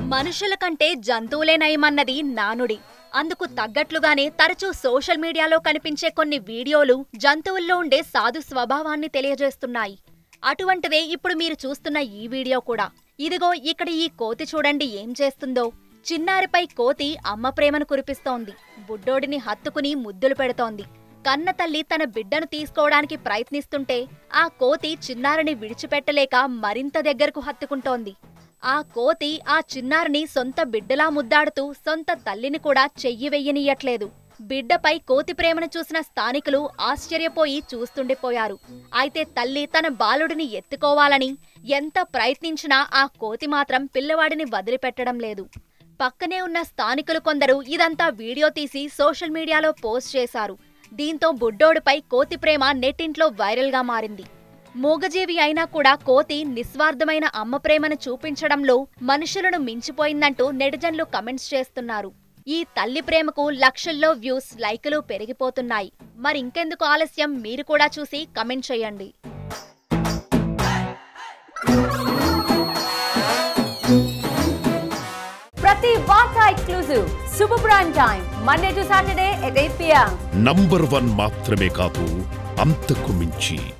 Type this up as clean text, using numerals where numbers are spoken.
మనుషుల కంటే జంతువులే నయమన్నది నానుడి. అందుకు తగ్గట్లుగానే తరచూ సోషల్ మీడియాలో కనిపించే కొన్ని వీడియోలు జంతువుల్లో ఉండే సాధు స్వభావాన్ని తెలియజేస్తున్నాయి. అటువంటిదే ఇప్పుడు మీరు చూస్తున్న ఈ వీడియో కూడా. ఇదిగో ఇక్కడ ఈ కోతి చూడండి ఏం చేస్తుందో. చిన్నారిపై కోతి అమ్మ ప్రేమను కురిపిస్తోంది. బుడ్డోడిని హత్తుకుని ముద్దులు పెడుతోంది. కన్న తల్లి తన బిడ్డను తీసుకోవడానికి ప్రయత్నిస్తుంటే ఆ కోతి చిన్నారిని విడిచిపెట్టలేక మరింత దగ్గరకు హత్తుకుంటోంది. ఆ కోతి ఆ చిన్నారిని సొంత బిడ్డలా ముద్దాడుతూ సొంత తల్లిని కూడా చెయ్యి వెయ్యనీయట్లేదు. బిడ్డపై కోతి ప్రేమను చూసిన స్థానికులు ఆశ్చర్యపోయి చూస్తుండిపోయారు. అయితే తల్లి తన బాలుడిని ఎత్తుకోవాలని ఎంత ప్రయత్నించినా ఆ కోతి మాత్రం పిల్లవాడిని వదిలిపెట్టడం లేదు. పక్కనే ఉన్న స్థానికులు కొందరు ఇదంతా వీడియో తీసి సోషల్ మీడియాలో పోస్ట్ చేశారు. దీంతో బుడ్డోడిపై కోతి ప్రేమ నెట్టింట్లో వైరల్గా మారింది. మూగజీవి అయినా కూడా కోతి నిస్వార్థమైన అమ్మ ప్రేమను చూపించడంలో మనుషులను మించిపోయిందంటూ నెటిజన్లు కమెంట్స్ చేస్తున్నారు. ఈ తల్లి ప్రేమకు లక్షల్లో వ్యూస్, లైకులు పెరిగిపోతున్నాయి. మరింకెందుకు ఆలస్యం, మీరు కూడా చూసి కమెంట్ చేయండి. ప్రతి వార్తా exclusive super prime time Monday to Saturday at 8 PM. Number 1 మాత్రమే కాదు, అంతకు మించి.